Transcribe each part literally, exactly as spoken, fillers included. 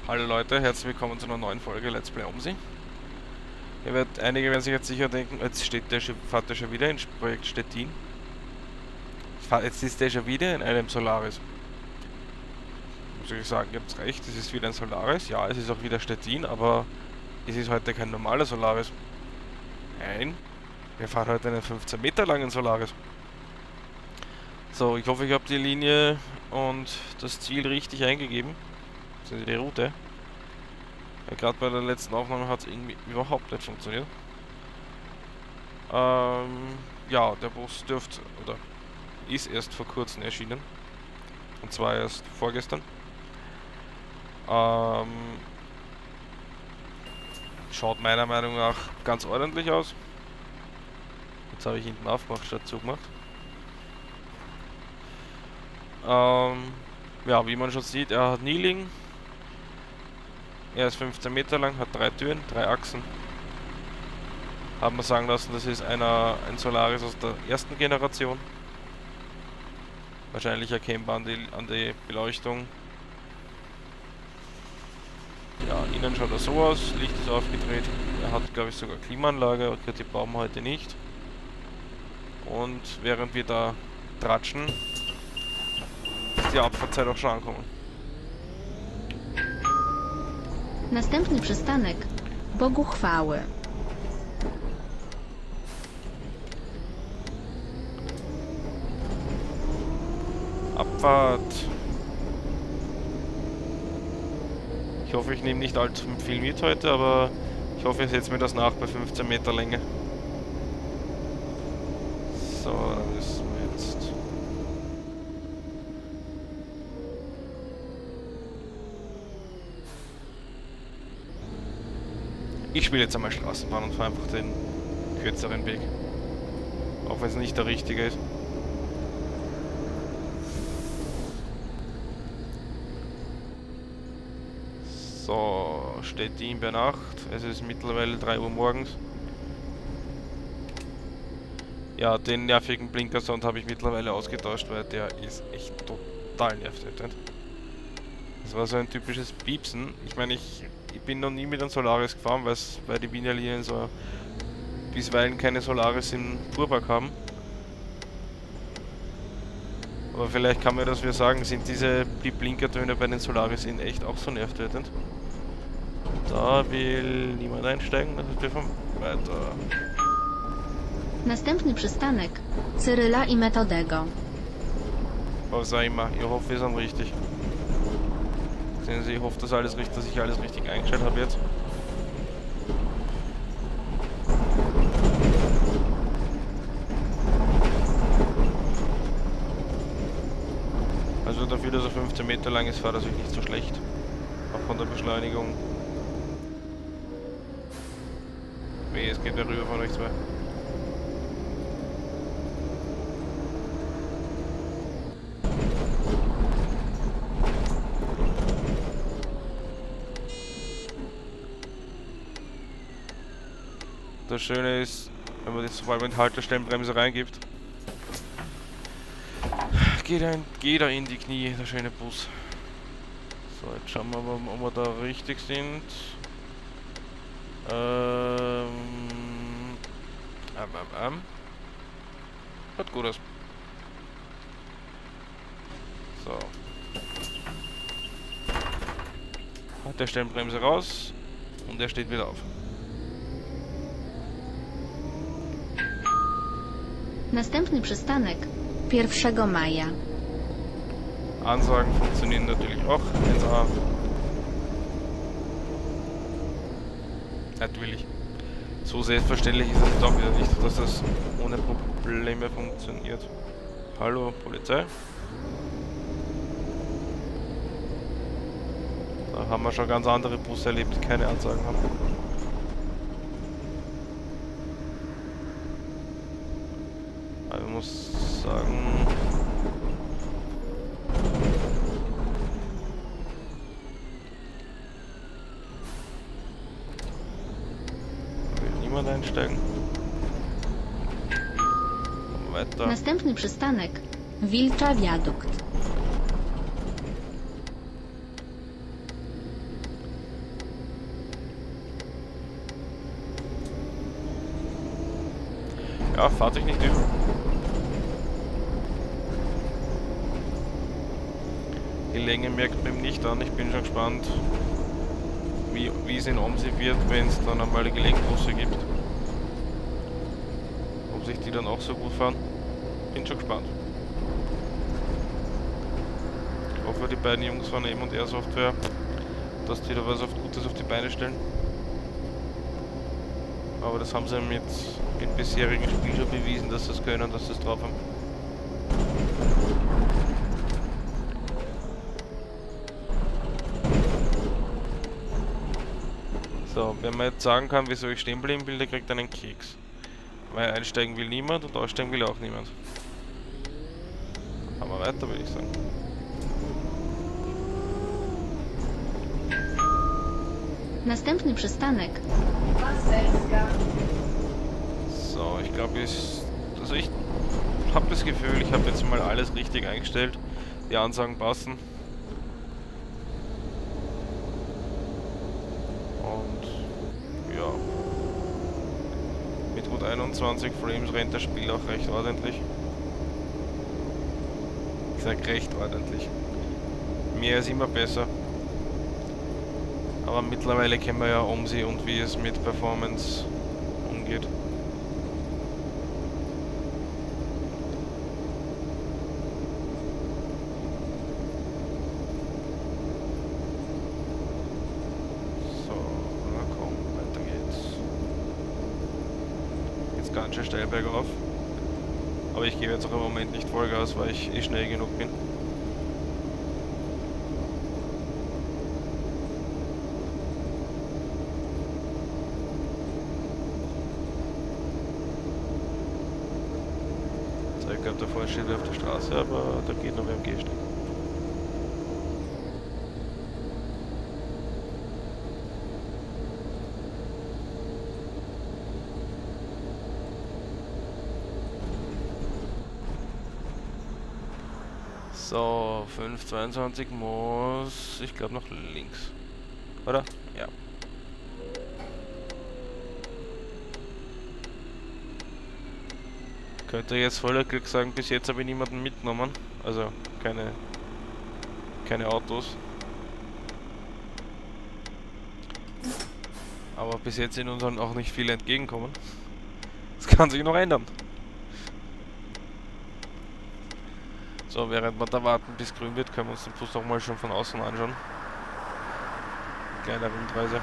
Hallo Leute, herzlich willkommen zu einer neuen Folge Let's Play OMSI. Ihr werdet, einige werden sich jetzt sicher denken, jetzt steht der schon, fährt der schon wieder ins Projekt Stettin. Jetzt ist der schon wieder in einem Solaris. Muss ich sagen, ihr habt recht, es ist wieder ein Solaris. Ja, es ist auch wieder Stettin, aber es ist heute kein normaler Solaris. Nein, wir fahren heute einen fünfzehn Meter langen Solaris. So, ich hoffe, ich habe die Linie und das Ziel richtig eingegeben. Also die Route. Ja, gerade bei der letzten Aufnahme hat es irgendwie überhaupt nicht funktioniert. Ähm, ja, der Bus dürfte, oder ist erst vor kurzem erschienen. Und zwar erst vorgestern. Ähm, schaut meiner Meinung nach ganz ordentlich aus. Jetzt habe ich hinten aufgemacht statt zugemacht. Ähm, ja, wie man schon sieht, er hat Kneeling. Er ist fünfzehn Meter lang, hat drei Türen, drei Achsen. Haben wir sagen lassen, das ist einer, ein Solaris aus der ersten Generation. Wahrscheinlich erkennbar an die, an die Beleuchtung. Ja, innen schaut er so aus, Licht ist aufgedreht. Er hat, glaube ich, sogar Klimaanlage, okay, die brauchen wir heute nicht. Und während wir da tratschen, ist die Abfahrtzeit auch schon angekommen. Następny przystanek Bogu chwały. Abfahrt. Ich hoffe, ich nehme nicht allzu viel mit heute, aber ich hoffe, ihr seht mir das nach bei fünfzehn Meter Länge. So, dann müssen wir jetzt... Ich spiele jetzt einmal Straßenbahn und fahre einfach den kürzeren Weg. Auch wenn es nicht der richtige ist. So, Stettin bei Nacht. Es ist mittlerweile drei Uhr morgens. Ja, den nervigen Blinkersound habe ich mittlerweile ausgetauscht, weil der ist echt total nervig. Das war so ein typisches Piepsen. Ich meine, ich, ich bin noch nie mit einem Solaris gefahren, weil die Wiener Linien so bisweilen keine Solaris im Fuhrpark haben. Aber vielleicht kann man das wieder sagen, sind diese die Blinkertöne bei den Solaris in echt auch so nervtötend. Da will niemand einsteigen, also wir fahren weiter. Następny przystanek Cyryla i Metodego. Was auch immer, ich hoffe, wir sind richtig. Sehen Sie, ich hoffe, dass, alles richtig, dass ich alles richtig eingestellt habe jetzt. Also dafür, dass er fünfzehn Meter lang ist, fährt er sich nicht so schlecht. Auch von der Beschleunigung. Weh, es geht ja rüber von euch zwei. Das Schöne ist, wenn man das vor allem in Haltestellenbremse reingibt, geht er, in, geht er in die Knie, der schöne Bus. So, jetzt schauen wir mal, ob wir da richtig sind. Ähm, ähm, ähm, ähm. Schaut gut aus. So. Hat der Stellenbremse raus und er steht wieder auf. Następny przystanek pierwszego maja. Ansagen funktionieren natürlich auch. eins A. Natürlich. So selbstverständlich ist es doch wieder nicht, dass das ohne Probleme funktioniert. Hallo, Polizei. Da haben wir schon ganz andere Busse erlebt, die keine Ansagen haben. Aber ich muss sagen... einsteigen. Weiter. Następny przystanek Wilcza Wiadukt. Ja, fahrt euch nicht über. Die Länge merkt man ihm nicht an. Ich bin schon gespannt, wie, wie es in Omsi wird, wenn es dann einmal eine Gelenkbusse gibt. Ob sich die dann auch so gut fahren. Bin schon gespannt. Ich hoffe, die beiden Jungs von M und R Software, dass die da was auf Gutes auf die Beine stellen. Aber das haben sie mit dem bisherigen Spiel schon bewiesen, dass sie es können, dass sie es drauf haben. So, wenn man jetzt sagen kann, wieso ich stehen bleiben will, der kriegt einen Keks. Weil einsteigen will niemand und aussteigen will auch niemand. Fahren wir weiter, würde ich sagen. Następny przystanek. So, ich glaube, ich... Also ich habe das Gefühl, ich habe jetzt mal alles richtig eingestellt. Die Ansagen passen. Und ja, mit gut einundzwanzig Frames rennt das Spiel auch recht ordentlich. Ich sag recht ordentlich. Mehr ist immer besser. Aber mittlerweile kennen wir ja Omsi und wie es mit Performance umgeht. Ganz schön steil bergauf. Aber ich gebe jetzt auch im Moment nicht Vollgas, weil ich eh schnell genug bin. So, ich glaube, da vorne steht wer auf der Straße, aber da geht noch wer am Gehsteig. So, fünf zweiundzwanzig muss, ich glaube, nach links. Oder? Ja. Könnte jetzt voller Glück sagen, bis jetzt habe ich niemanden mitgenommen. Also keine, keine Autos. Aber bis jetzt sind uns auch nicht viele entgegenkommen. Das kann sich noch ändern. So, während wir da warten, bis grün wird, können wir uns den Bus auch mal schon von außen anschauen. Kleine Rundreise.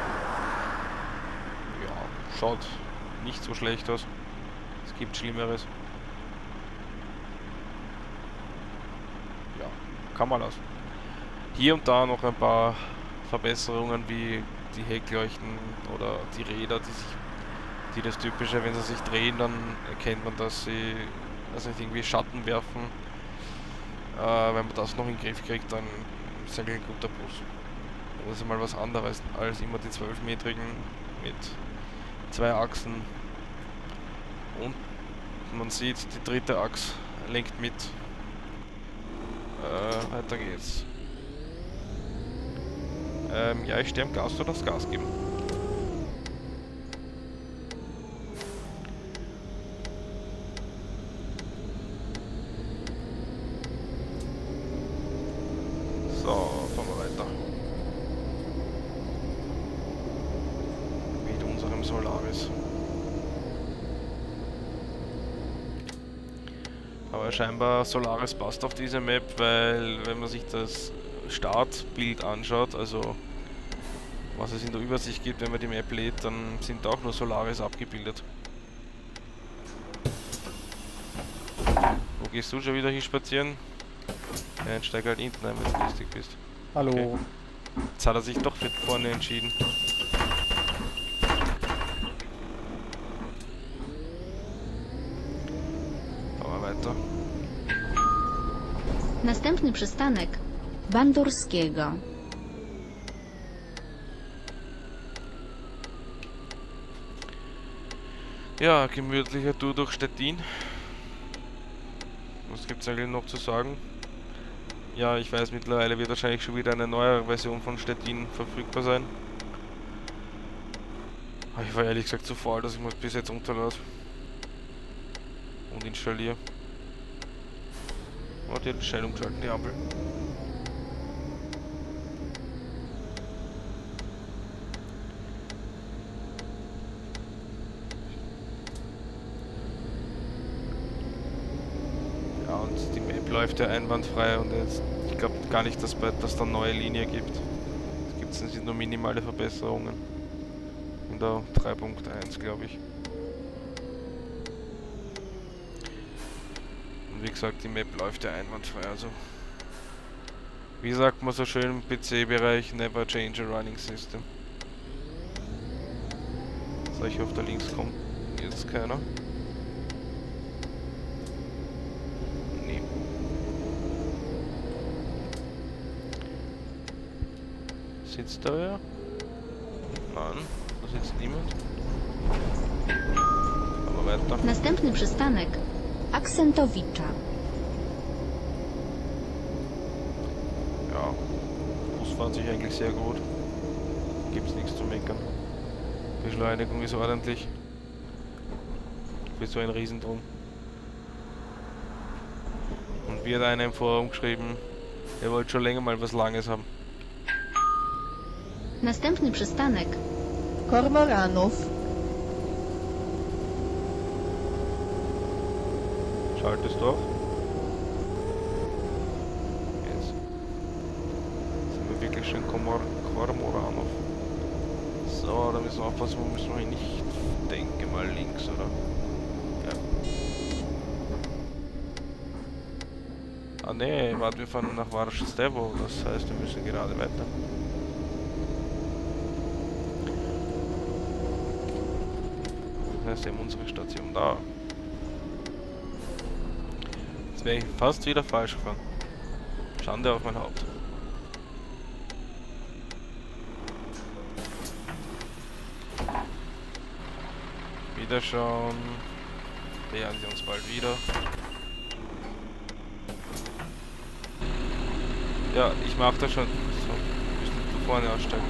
Ja, schaut nicht so schlecht aus. Es gibt Schlimmeres. Ja, kann man aus. Hier und da noch ein paar Verbesserungen wie die Heckleuchten oder die Räder, die sich, die das Typische, wenn sie sich drehen, dann erkennt man, dass sie also nicht irgendwie Schatten werfen. Äh, wenn man das noch in den Griff kriegt, dann ist es eigentlich ein guter Bus. Das ist mal was anderes als immer die zwölfmetrigen mit zwei Achsen. Und man sieht, die dritte Achse lenkt mit. Äh, weiter geht's. Ähm, ja, ich stehe am Gas, oder das Gas geben. So, fahren wir weiter. Mit unserem Solaris. Aber scheinbar Solaris passt auf diese Map, weil wenn man sich das Startbild anschaut, also was es in der Übersicht gibt, wenn man die Map lädt, dann sind auch nur Solaris abgebildet. Wo gehst du schon wieder hin spazieren? Ja, dann steig halt hinten ein, wenn du lustig bist. Hallo. Okay. Jetzt hat er sich doch für vorne entschieden. Fahren wir weiter. Następny przystanek. Bandurskiego. Ja, gemütlicher Tour durch Stettin. Was gibt es eigentlich noch zu sagen? Ja, ich weiß, mittlerweile wird wahrscheinlich schon wieder eine neuere Version von Stettin verfügbar sein. Aber ich war ehrlich gesagt zu faul, dass ich mir das bis jetzt runterlade. und installiere. Oh, die hat die Schaltung geschalten, die Ampel. Ja, und die Map läuft ja einwandfrei und jetzt, ich glaube gar nicht, dass bald das dann neue Linie gibt. Es gibt sind nur minimale Verbesserungen. In der drei Punkt eins, glaube ich. Und wie gesagt, die Map läuft ja einwandfrei, also wie sagt man so schön im P C-Bereich, never change a running system. So, ich hoffe, da links kommt jetzt keiner. Nee. Sitzt da wer? Nein, da sitzt niemand. Aber weiter. Następny przystanek Aksentowicza. Ja, Bus fährt sich eigentlich sehr gut. Gibt's nichts zu meckern. Beschleunigung ist ordentlich. Für so ein Riesendrum. Und wie hat einer im Forum geschrieben, er wollte schon länger mal was Langes haben. Następny przystanek Kormoranów. Schaltest du auf? Jetzt. Sind wir wirklich schön Komor Kormoranov. So, da müssen wir aufpassen, wo müssen wir hin? Ich denke mal links, oder? Ja. Ah ne, warte, wir fahren nach Varstevo, das heißt, wir müssen gerade weiter. Das heißt, wir haben unsere Station da. Jetzt wäre ich fast wieder falsch gefahren. Schande auf mein Haupt. Wieder schon. Nähern sie uns bald wieder. Ja, ich mach das schon. So, müssen wir vorne aussteigen.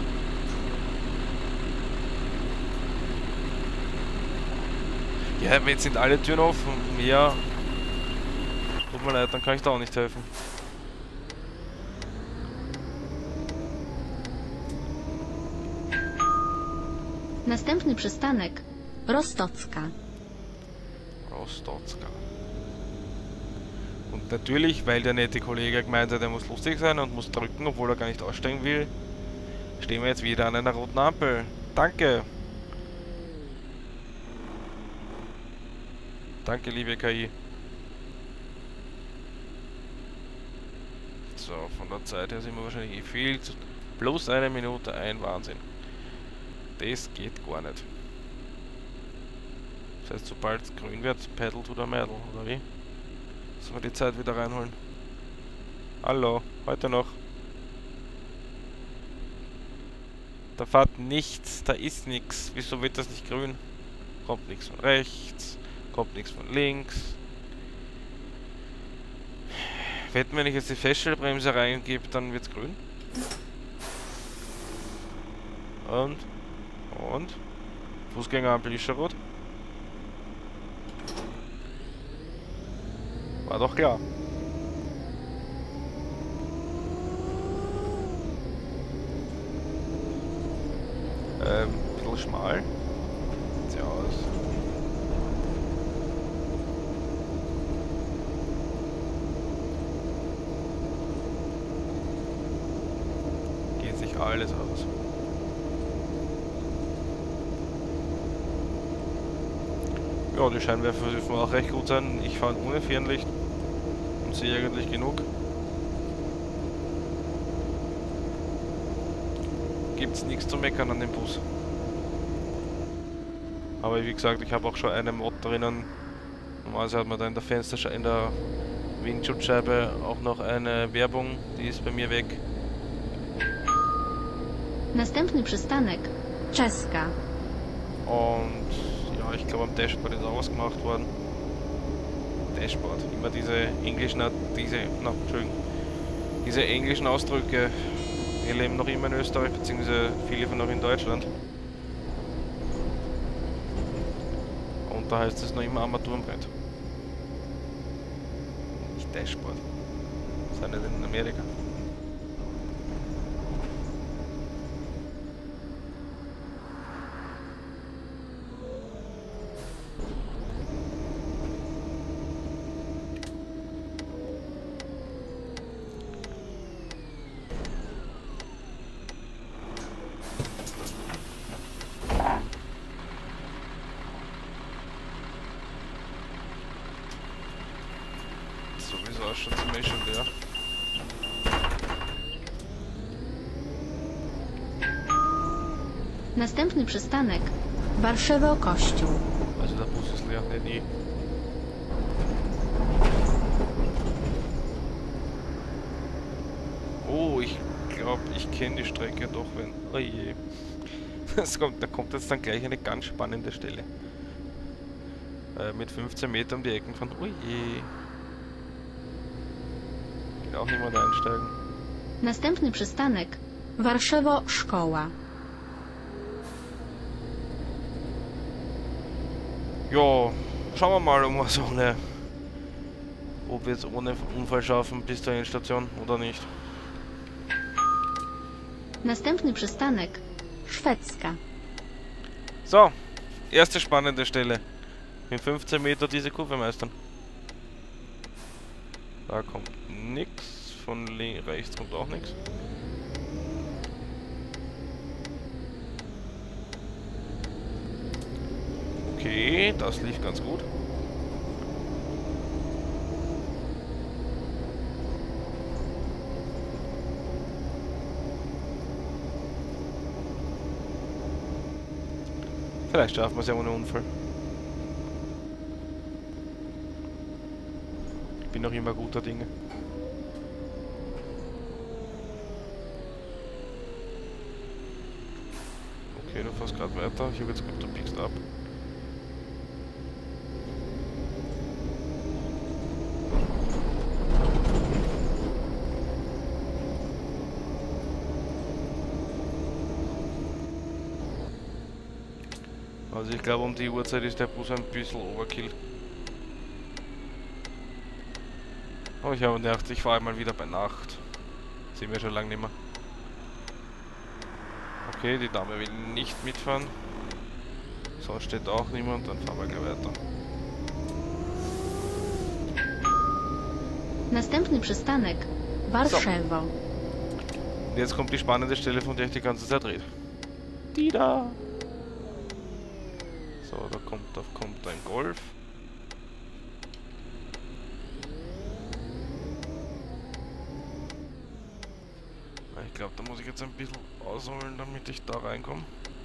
Ja, jetzt sind alle Türen offen. Ja. Tut mir leid, dann kann ich da auch nicht helfen. Następny przystanek Rostocka. Rostocka. Und natürlich, weil der nette Kollege gemeint hat, er muss lustig sein und muss drücken, obwohl er gar nicht aussteigen will, stehen wir jetzt wieder an einer roten Ampel. Danke. Danke, liebe K I. So, von der Zeit her sind wir wahrscheinlich eh viel zu... Plus eine Minute, ein Wahnsinn. Das geht gar nicht. Das heißt, sobald es grün wird, pedal to the metal, oder wie? Sollen wir die Zeit wieder reinholen? Hallo, heute noch. Da fährt nichts, da ist nichts. Wieso wird das nicht grün? Kommt nichts von rechts, kommt nichts von links. Wetten, wenn ich jetzt die Feststellbremse reingebe, dann wird's grün. Und? Und? Fußgängerampel ist schon rot. War doch klar. Ähm, ein bisschen schmal. Sieht ja aus. Geht sich alles aus. Ja, die Scheinwerfer dürfen auch recht gut sein. Ich fahre ohne Fernlicht und sehe eigentlich genug. Gibt's nichts zu meckern an dem Bus. Aber wie gesagt, ich habe auch schon eine Mod drinnen. Normalerweise hat man da in der Fenster, in der Windschutzscheibe auch noch eine Werbung, die ist bei mir weg. Następny przystanek Czeska. Und ja, ich glaube am Dashboard ist auch was gemacht worden. Dashboard, immer diese englischen, diese, na, Entschuldigung, diese englischen Ausdrücke. Wir leben noch immer in Österreich, beziehungsweise viele von noch in Deutschland. Und da heißt es noch immer Armaturenbrett. Dashboard. Sind nicht in Amerika. Sowieso auch schon ziemlich schon leer. Następny przystanek Warszewo Kościół. Also der Bus ist leer, nicht nie. Oh, ich glaube, ich kenne die Strecke doch, wenn... Oh je. Das kommt, da kommt jetzt dann gleich eine ganz spannende Stelle. Äh, mit fünfzehn Meter um die Ecken von... Oh je. Geht auch niemand einsteigen. Następny przystanek Warszewo Szkoła. Ja, schauen wir mal, ob wir es ohne... Ob wir es ohne Unfall schaffen bis zur Endstation oder nicht. Następny przystanek Szwedzka. So, erste spannende Stelle. Mit fünfzehn Meter diese Kurve meistern. Da kommt nichts. Von rechts kommt auch nichts. Okay, das lief ganz gut. Vielleicht schaffen wir es ja ohne Unfall. Ich bin noch immer guter Dinge. Okay, du fährst gerade weiter. Ich habe jetzt gut, du biegst ab. Also ich glaube, um die Uhrzeit ist der Bus ein bisschen Overkill. Aber ich habe gedacht, ich fahre mal wieder bei Nacht. Sehen wir schon lange nicht mehr. Okay, die Dame will nicht mitfahren. So steht auch niemand, dann fahren wir gleich weiter. Następny przystanek Warszewo. Und jetzt kommt die spannende Stelle, von der ich die ganze Zeit rede. Die da! So, da kommt, da kommt ein Golf. Ich glaube, da muss ich jetzt ein bisschen ausholen, damit ich da reinkomme.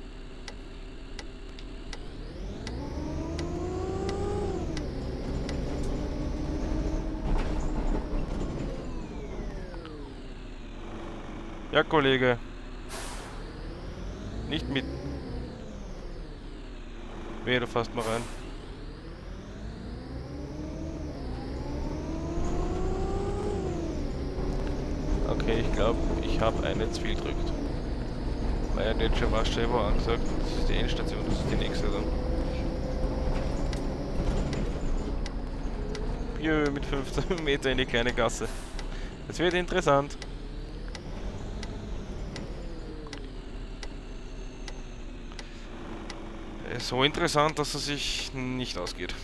Ja, Kollege. Nicht mit. Wehe, du fährst mal rein. Okay, ich glaube, ich habe eine zu viel gedrückt. Weil ja nicht schon Warszewo angesagt, das ist die Endstation, das ist die nächste dann. Jö, mit fünfzehn Meter in die kleine Gasse. Das wird interessant. So interessant, dass es sich nicht ausgeht.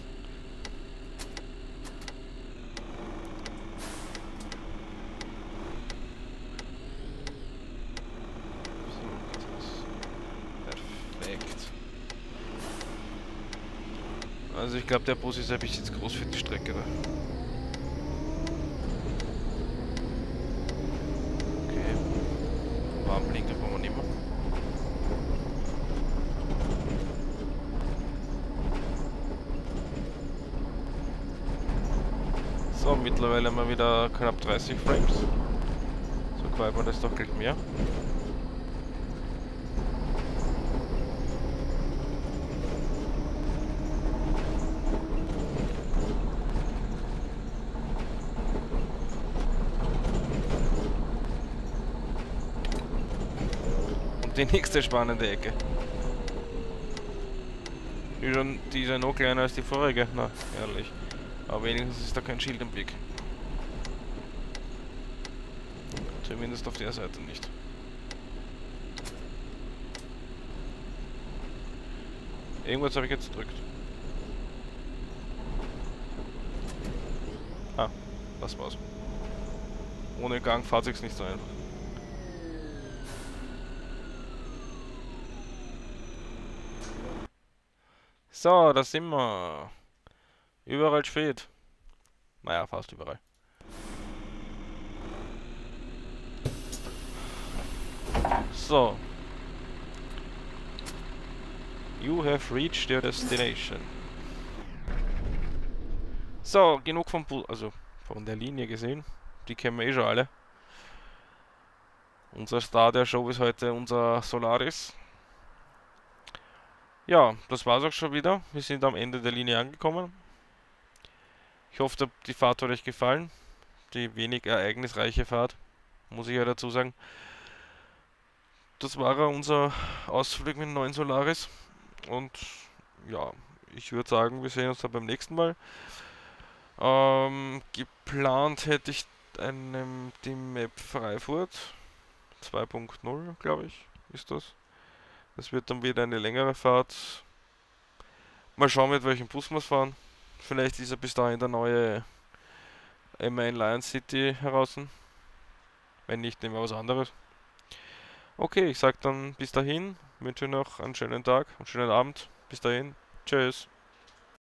Perfekt. Also ich glaube, der Bus ist ein bisschen zu groß für die Strecke da. Okay. Warnblinker brauchen wir nicht mehr. So, mittlerweile haben wir wieder knapp dreißig Frames. So gefällt mir das doch gleich mehr. Und die nächste spannende Ecke. Die, schon, die ist ja noch kleiner als die vorige. Na, ehrlich. Aber wenigstens ist da kein Schild im Blick. Zumindest auf der Seite nicht. Irgendwas habe ich jetzt gedrückt. Ah, das war's. Ohne Gang fahrt sich's nicht so einfach. So, da sind wir. Überall spät. Naja, fast überall. So. You have reached your destination. So, genug vom Bu also von der Linie gesehen. Die kennen wir eh schon alle. Unser Star der Show ist heute unser Solaris. Ja, das war's auch schon wieder. Wir sind am Ende der Linie angekommen. Ich hoffe, die Fahrt hat euch gefallen. Die wenig ereignisreiche Fahrt, muss ich ja dazu sagen. Das war unser Ausflug mit dem neuen Solaris. Und ja, ich würde sagen, wir sehen uns dann beim nächsten Mal. Ähm, geplant hätte ich einem die Map Freifurt zwei Punkt null, glaube ich, ist das. Das wird dann wieder eine längere Fahrt. Mal schauen, mit welchem Bus wir fahren. Vielleicht ist ja bis dahin der neue M ein Lion City heraus. Wenn nicht, nehmen wir was anderes. Okay, ich sag dann bis dahin. Wünsche noch einen schönen Tag, einen schönen Abend. Bis dahin. Tschüss.